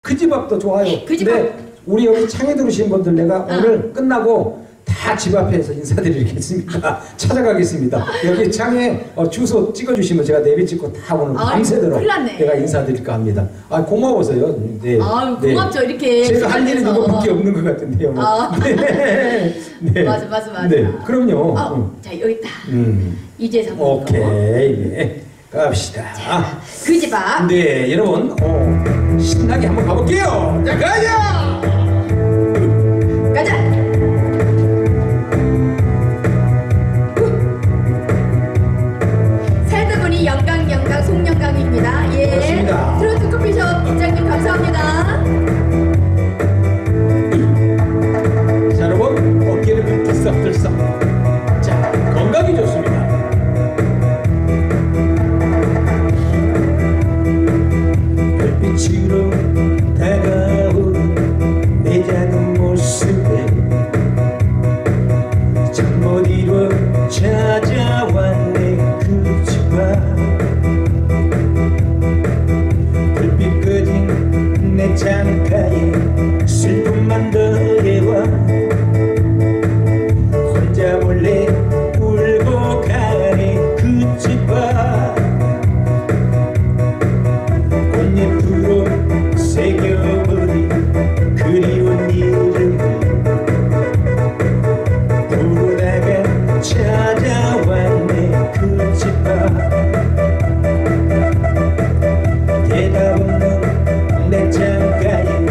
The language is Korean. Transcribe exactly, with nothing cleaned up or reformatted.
그 집 앞도 좋아요. 그 집 근데 우리 여기 창에 들으신 분들 내가 어. 오늘 끝나고 다 집 앞에서 인사드리겠습니다. 찾아가겠습니다. 여기 창에 어, 주소 찍어주시면 제가 내비 찍고 다 오늘 아이고, 밤새도록 큰일 났네. 내가 인사드릴까 합니다. 아 고마워서요. 네. 아유, 네. 고맙죠. 이렇게 제가 할 일은 시간내서. 이거밖에 없는 것 같은데요. 아. 네. 네. 맞아, 맞아, 맞아. 네, 그럼요. 아, 음. 자 여기 있다. 음. 이재성. 오케이. 네. 갑시다. 그 집 앞. 네, 여러분, 어, 신나게 한번 가볼게요. 자, 가자! 가자. 살다 보니 영광 영광 송영광입니다. 예. 그렇습니다. 트로트 커피숍 부장님 감사합니다. 자, 여러분, 어깨를 들썩들썩. 자, 건강이 좋습니다. 별빛으로 다가오는 내 작은 모습에 잠 못 이뤄 찾아왔네 그 집 앞. 불빛 꺼진 내 창가에 슬픔만 더해와 혼자 몰래 울고 가네 그 집 앞. 꽃잎으로 새겨버린 그리운 이름을 부르다가 찾아왔네 그 집 앞. 대답 없는 내 창가에